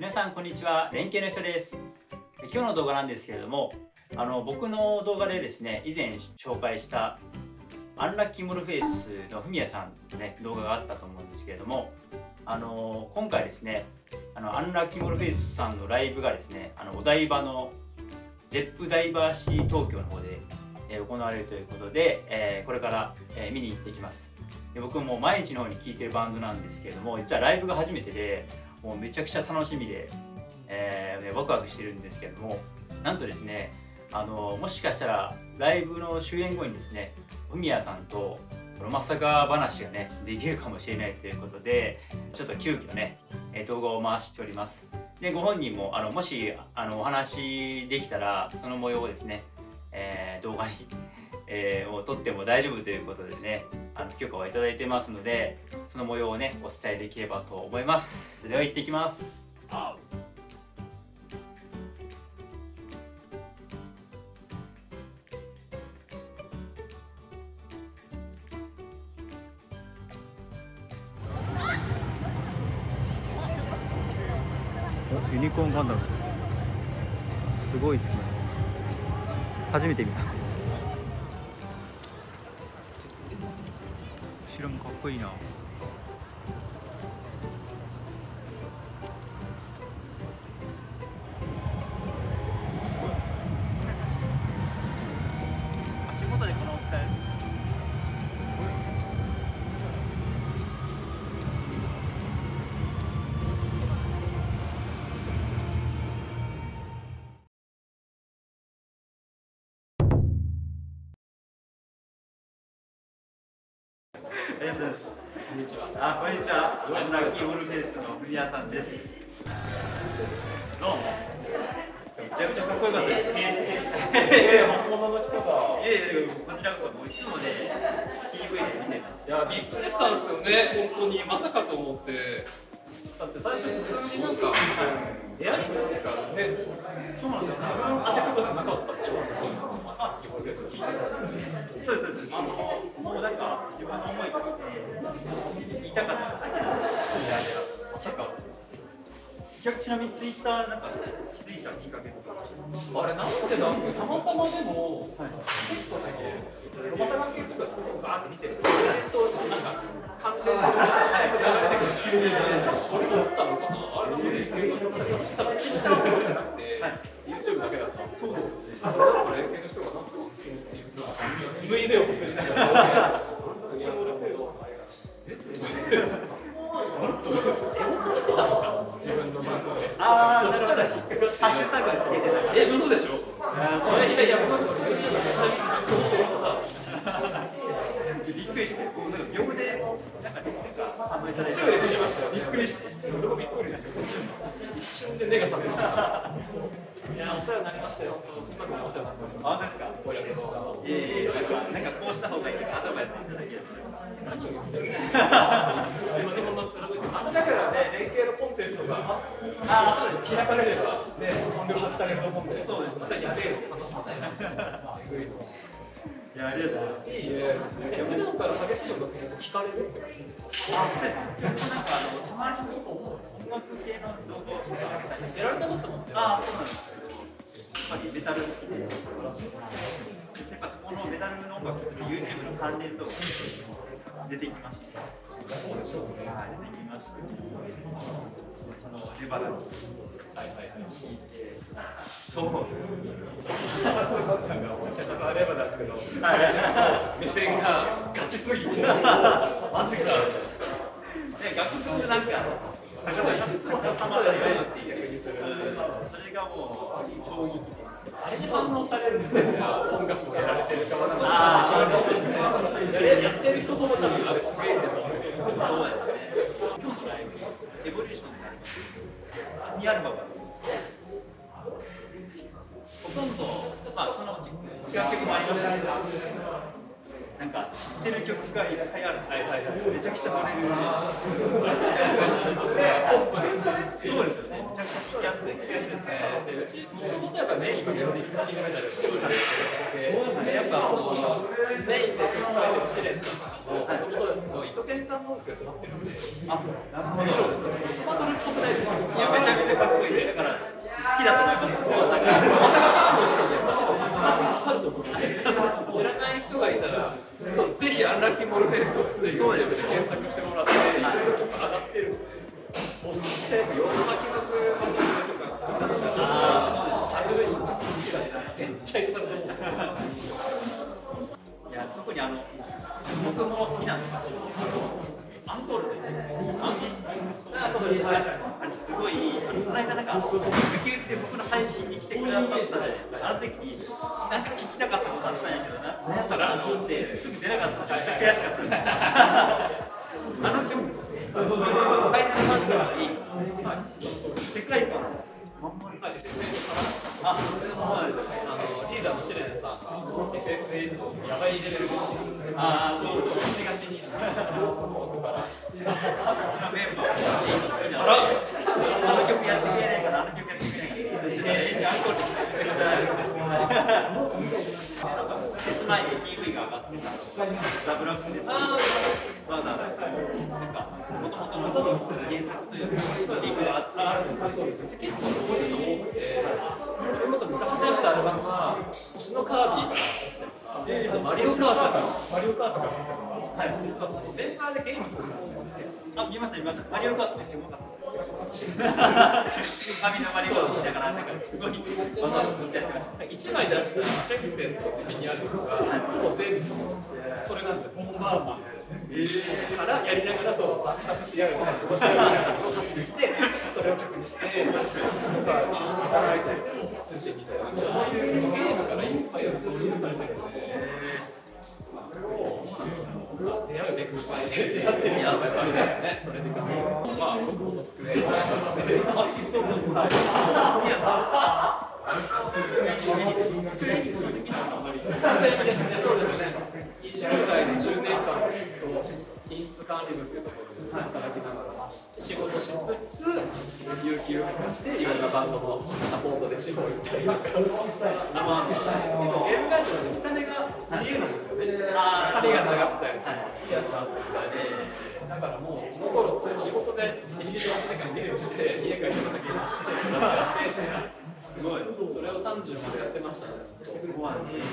皆さんこんにちは、連携の人です。今日の動画なんですけれども、僕の動画でですね、以前紹介したアンラッキーモルフェイスのフミヤさんのね、動画があったと思うんですけれども、今回ですね、アンラッキーモルフェイスさんのライブがですね、お台場のゼップダイバーシティ東京の方で、行われるということで、これから、見に行ってきます。で、僕も毎日のように聴いてるバンドなんですけれども、実はライブが初めてで、もうめちゃくちゃ楽しみで、ワクワクしてるんですけれども、なんとですね、もしかしたらライブの終演後にですね、フミヤさんとまさか話がねできるかもしれないということで、ちょっと急遽ね動画を回しております。で、ご本人ももしお話できたらその模様をですね、動画に、を撮っても大丈夫ということでね、許可をいただいてますので、その模様をねお伝えできればと思います。では行ってきます。ユニコーンガンダムすごいですね。初めて見た。後ろもかっこいいな。足元でこの大きさ。ありがとうございます。こんにちは。こんにちは。アンラッキーモルフェイスのフミヤさんです。どうも。めちゃくちゃかっこよかったです。 本物の人が。 いやいや、こちらこそもういつもね、PV で見てました。 いや、びっくりしたんですよね、本当に。まさかと思って。だって最初普通になんか、エアリングっていうか、ね、そうなんだよ。自分当てとかじゃなかったでしょ。そうです。モルフェイス聞いてる。 そうです。もうなんか自分の思いとして言いたかっただけなんです。 まさか。 ちなみにツイッターなんか気づいたきっかけとか。 あれなんでだっけ、たまたまでも、結構だけ、ロマサガ系とかバーって見てると、あれとなんか関連するサイトが流れてくるじゃないですか。それだったのかな。あれなんで多分ツイッターをフォローしてなくて、YouTube だけだったんですけど、これ系の人がなんか縫い目をこすりながら、エゴサしてたのか、自分の番号で。そしたらハッシュタグつけてたから。嘘でしょ。いやいや、僕は YouTube めっちゃ見て参考してる人だ。 びっくりして、横でなんか反応いただいてすぐにしましたよ。 びっくりして、 俺もびっくりですよ。一瞬で目が覚めました。いや、お世話になりましたよ。今からお世話になってます。 あ、ですか。なんかこうした方がいいとかアドバイスいただける。 何を言ってるんですか。今のまま貫いて、だからね、連携のコンテストが開かれればね、本領発揮されると思うんで、またやれよ、楽しみにしてます。 いや、ありがとうございます。 いいね。普段から激しい音楽聞かれるってことですね。 あ、そうですね。なんかたまに音楽系の動画をやられてますもんね。 あ、そうなんです。やっぱりメタル好きで、素晴らしい。やっぱそこのメタルの音楽と YouTube の関連動画出てきました。 そうでしょうね。 はい、出てきました。そのレバノン聞いて、そう。 そうだったんだ。戦えばだけど、目線がガチすぎて、マジか。 楽譜なんか逆さまで逆にする。それがもう衝撃で。 あれに反応される音楽をやられてる側なのか。やってる人ほど多分あれすげえんだよ。そうですね。今日のライブ、エボリューション2アルバム。ほとんど、まあその楽曲もありましたけど、なんかってる曲がいっぱいある。めちゃくちゃ乗れる。そうですよね。めちゃくちゃ好きやすね。 うちもともとやっぱメインはメロディックスキングメタルって言われてて、やっぱそのメインで書いてる試練さんとかも、僕もそうですけど、伊藤健さんの音楽が育ってるんで、 あ、なるほど。 そうですね。スマトルっぽくないですか？ いや、めちゃくちゃかっこいいね。だから好きだと思います。 大阪ファンの人にはむしろバチバチに刺さると思うので、知らない人がいたら、ぜひアンラッキーモルフェイスをですね、YouTube で検索してもらって、いろいろとか上がってるんで、おすすめ、横浜貴族のとか好きなのが、サルルインとか好きだったら、絶対刺さると思う。 いや、特に僕も好きなんですけど、アンコールで、 そうです。 あれすごい、この間なんか、抜き打ちで僕の配信に来てくださったじゃないですか。あの時に、なんか聞きたかったことあったんやけどな。なんかランドってすぐ出なかった。めっちゃ悔しかったです。あの曲、ファイナルファンタジーいい。世界観。あ、そうですね。 リーダーのシレネさん、FF8 やばいレベルですよ。 ああ、そう。 ガチガチにそこから。 メンバー。あの曲やってくれないから、あの曲やってくれないから。アンコールですね。フェス前に PV が上がってたザブラックです。まだなんかもともとの原作というかリンクがあるんですけど、 結構そういうの多くて、それこそ昔出したアルバムは星のカービィからマリオカートから実はそのメーカーでゲームするんですね。 あ、見ました。マリオカートめっちゃうまかった。紙のマリオカートしながらなんかすごい技を作ってやってました。 1枚出したらフェクテントってミニアルバムがほぼ全部それなんですよ。ボンバーマンからやりながらそう爆殺し合うみたいな面白いみたいなのを歌詞にしてそれを曲にしてそのカービィ働いたり中心みたいなそういうゲームからインスパイアされてるので。出会うべくして出会ってるやつがありますね。それに関しては、まあ僕もスクエアで、そうですね。20代で10年間ずっと品質管理部っていうところで働きながら仕事しつつ有給を使っていろんなバンドのサポートで地方行ったりとか。ゲーム会社の見た目が自由なんですよね。髪が長くてピアスあったりだからもうその頃って仕事で1日8時間ゲームして家帰ってまたゲームしてやってすごいそれを30までやってましたね。 すごい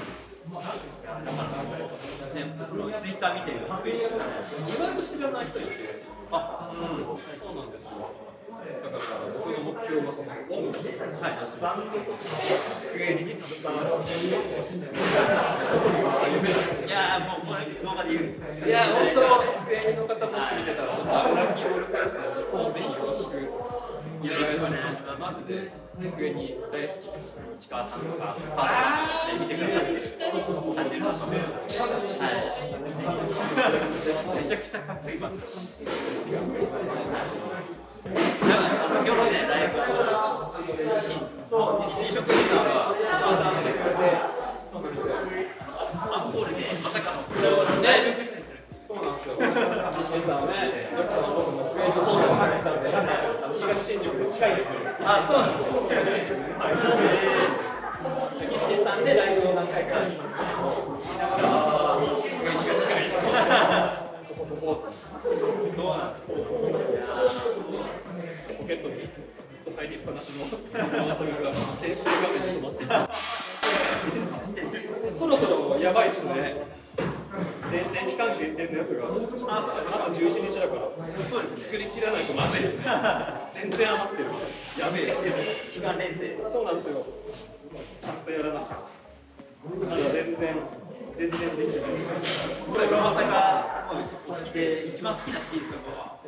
ツイッター見てる意外と知らない人いて、そうなんですよ。だから僕の目標はその音楽、バンドとしてスクエニに携わるストリーをした夢なんですよ。 いやもうこれ動画で言う。 いや本当スクエニの方もし見てたらアンラッキーボールフェイスをぜひよろしくお願いします。マジでスクエニ大好きです。 市川さんとか見てください。チャンネルの方で、めちゃくちゃかっこいいバンド。今日のねライブそう西食リーダーが協賛してくれて、そうなんですよ。アンコールでまさかのライブグッズにする。そうなんですよ。西さんはね、僕もスクエニの本社に入ってきたんで、東新宿で近いですよ。あ、そうなんですよ。東新宿で。西さんでライブを何回か始まって、見ながらスクエニが近い。ここ。ポケットにずっと入りっぱなしのマサルが転生画面に止まってる。そろそろやばいっすね。連戦期間限定のやつがあと11日だから作り切らないとまずいっすね。全然余ってる。やべえ。 期間連戦。 そうなんですよ。ちゃんとやらなきゃ。全然できてないです。 これロマサが好きで一番好きなシリーズとかは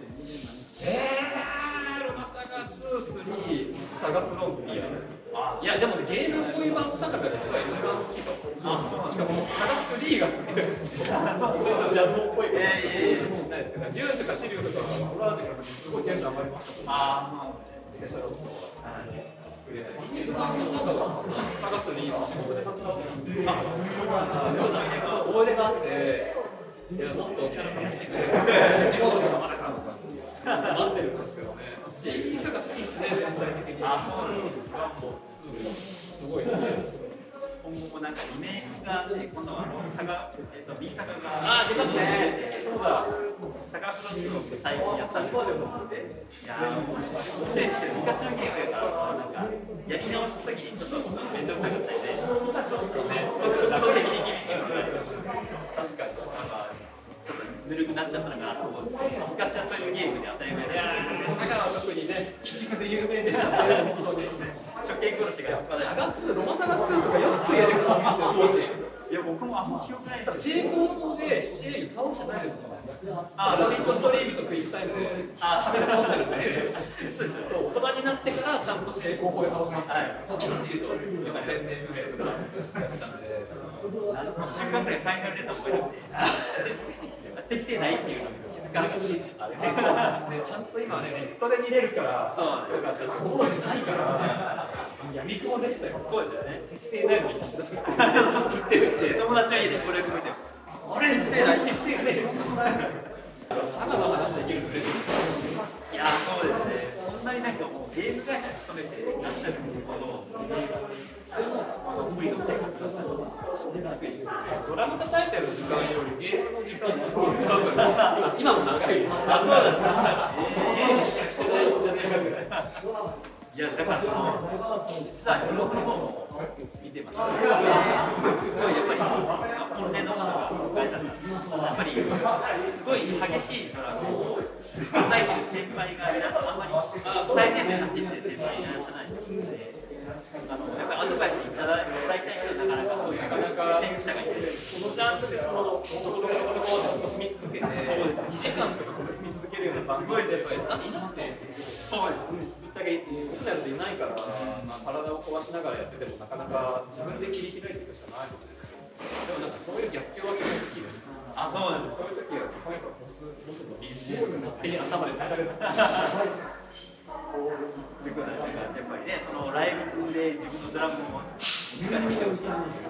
ロマサガ2、3、サガフロンティア。いやでもねゲームボーイ版サガが実は一番好きと。しかもサガ3がすげえ好き。ジャンボっぽいことしないですけど、デューンとかシリュウとかホラー時からすごいテンション上がりましたもん。ステサロスとか。DS 版のサガはサガ3の仕事で手伝ってるんで、思い出があって、 いや、もっとキャラかましてくれ、15とかまだかとか待ってるんですけどね、JP さが好きっすね、全体的に。 あ、そうなんです。 すごい好きです。 今後もなんかリメイクがね、今度はB 坂が出ますね。そうだ。 サガフロスを最近やったんですけど、いやー、面白いですけど、昔のゲームやからなんかやり直した時にちょっと面倒くさかったりで、ちょっとね、速度的に厳しいのがあります。確かに。ちょっとぬるくなっちゃったのかなと思う。昔はそういうゲームで当たり前で。 佐賀は特にね、鬼畜で有名でしたね。 初見殺しが。 サガ2、ロマサガ2とかよくクリアできたんですよ、当時。 いや、僕もあんま記憶ない。 成功法で七英雄倒してないですもん。ロビットストリームとクイックタイムで倒してるんで、そう大人になってからちゃんと成功法で倒しますね。きっちりと1000年ぐらいとかやってたんで、 1週間ぐらいファイナル出た方がいい。適正ないっていうのに気づかなかった。 ちゃんと今ね、ネットで見れるから、当時ないから、闇雲でしたよ。 そうですよね。 適正ないのに足し出振ってるって。 友達の家で攻略見ても。 あれ、適正ない、適正がねえです。佐賀の話できると嬉しいです。 いや、そうですね。こんなになんかもうゲーム会社に勤めていらっしゃるほど、無理の生活だったのドラム叩いてる時間よりゲームの時間の方が今も長いです。あ、そうだった。ゲームしかしてないんじゃないかぐらい。 いや、だから実はニュースの方も見てます。すごいやっぱり本音の方が深いだった。やっぱりすごい激しいドラムを叩いてる先輩があんまり最前線に走ってる先輩いらっしゃないので、やっぱりアドバイスいただきたいけどなかなかそういう先駆者がいて、 そのジャンルでその男を踏み続けて2時間とか踏み続けるようなバンドってやっぱりいなくて、そうですぶっちゃけみんなやるといないから、体を壊しながらやっててもなかなか自分で切り開いていくしかないので、でもなんかそういう逆境は結構好きです。 あ、そうなんです。 そういう時は例えばボスの BGM が勝手に頭で流れてた。 やっぱりね、そのライブで自分のドラムもしっかり見てほしい。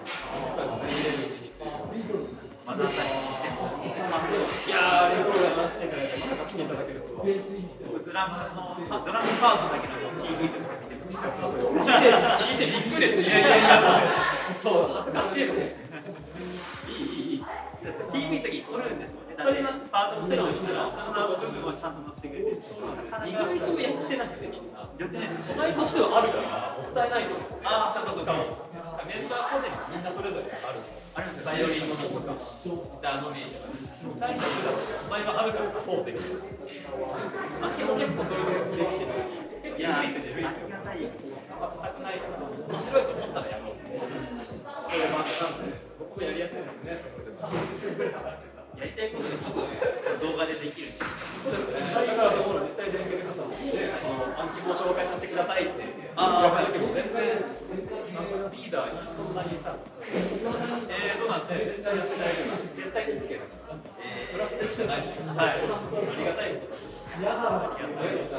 またさいやー、ありがとうございます。まさか来ていただけるとは。 僕ドラムパートだけの PV とか見てました。 聞いてびっくりして、いや、そう恥ずかしいので。いい。 PV の時撮るんですもんね。 撮ります。 パートもちろんちゃんと部分をちゃんと載せてくれてる。 意外とやってなくてみんな。 やってないです。 素材としてはあるからもったいないと思う。 ああ、 ちゃんと使うんです。メンバー個人みんなそれぞれあるんですよ。バイオリンの人とか、ギターのリーとか。大した素材があるからそうぜ。秋も結構そういうところ歴史の結構ユニークでルイスよ。硬くないから面白いと思ったらやろう。そういうバンドなんで僕もやりやすいですね。 やりたいことで動画でできる。 そうですね。だからその実際電源でさんで暗記も紹介させてくださいって言われた時も全然リーダーにそんなにいた。そうなんで全然やってないけど絶対 OK だから。プラスでしかないし、ありがたいことだし。ありがとうございます。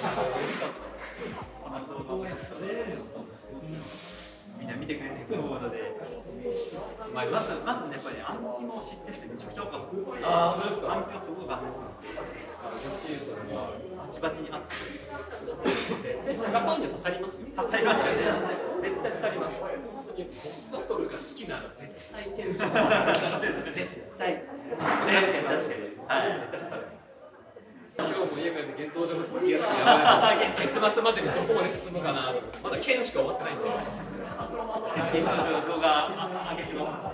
嬉しかった。みんな見てくれてると思うので、まずね、やっぱり暗記も知ってる人めちゃくちゃ多かった。 ああ、本当ですか。 暗記はすごかった。 嬉しいそれは。 バチバチにあって。 絶対サガファンで刺さりますよ。 刺さりますよね。 絶対刺さります。本当にボスバトルが好きなら絶対テンション上がる。絶対。お願いします。はい。絶対刺さる。今日も家帰って幻冬城の続きやらなきゃやばい。月末までにどこまで進むかな。まだ剣しか終わってないんで。 幻冬城動画上げてます。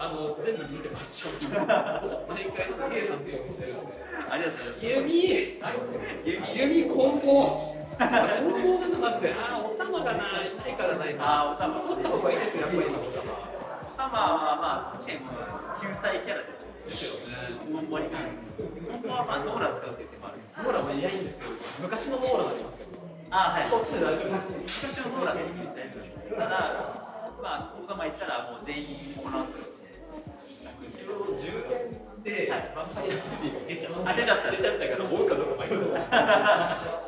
全部見てます。毎回すげえさんってようにしてるんで。 ありがとうございます。 弓コンボ。コンボなのマジで。お玉がないないからないな。 お玉取った方がいいですよやっぱり。 お玉は確かに救済キャラですよね。コンボに関して。コンボはノーラ使うって言ってもある。 ノーラもいないんですよ。昔のノーラありますけど。 はい。 こっちで大丈夫です。 昔のノーラで大丈夫です。ただ、大玉行ったらもう全員こなす。 一応10連でバンパイアフィーが出ちゃった。出ちゃったから追うかどうか迷ってます。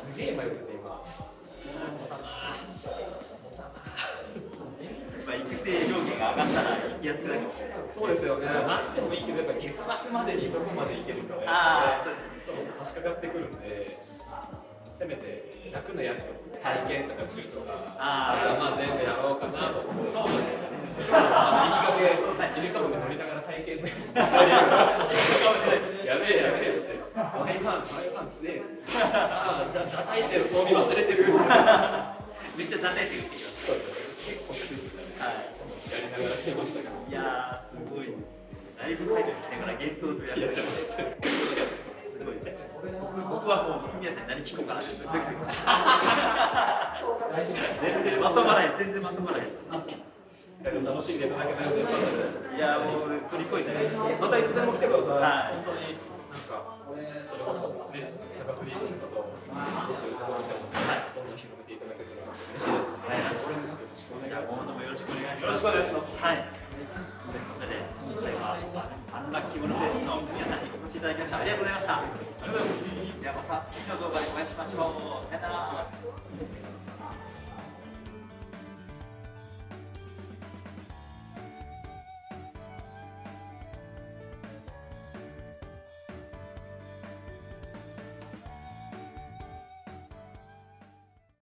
すげえ迷ってて今。育成条件が上がったら。 聞きやすくなるかもしれない。 そうですよね。何でもいいけど、やっぱ月末までにどこまでいけるかね。そう差し掛かってくるんで、せめて楽なやつ、体験とか銃とか、まあ全部やろうかなと思って。そうですね。いい加減、イルカも乗りながら体験のやつ。やべえやべえっつって。マイパンツねえっつって。打体制の装備忘れてる。 めっちゃ打体制打ってきます。 そうですよ。結構きついっすね。やりながらしてましたけど。 いやー、すごい。ライブ会場に来ながらゲストとやってます。すごいね。僕はもう、フミヤさんに何聞こうかなってずっと言ってました。全然まとまらない、全然まとまらない。 楽しんでいただけたようでよかったです。 いやもう取り越えてまたいつでも来てください。 はい、 本当になんかそれこそね、サカフリーのことをというところでもどんどん広めていただけたら嬉しいです。はい、よろしくお願いします。 今後ともよろしくお願いします。 よろしくお願いします。 はい。ということで今回はアンラッキーモルフェイスの皆さんにお越しいただきました。ありがとうございました。 ありがとうございます。 ではまた次の動画でお会いしましょう。さよなら。